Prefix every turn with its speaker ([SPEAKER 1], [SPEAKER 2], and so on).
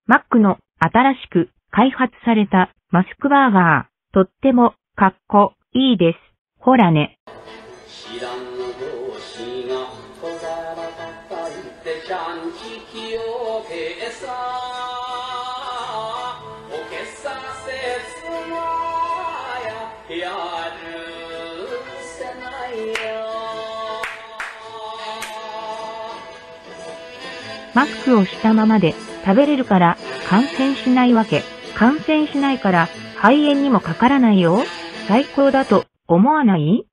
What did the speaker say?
[SPEAKER 1] マックの新しく開発されたマスクバーガー、とってもかっこいいです。ほらね。知らん同士が小皿叩いてシャンチキをけさおけさせつなやるせないよ。マスクをしたままで食べれるから感染しないわけ。感染しないから肺炎にもかからないよ。最高だと思わない？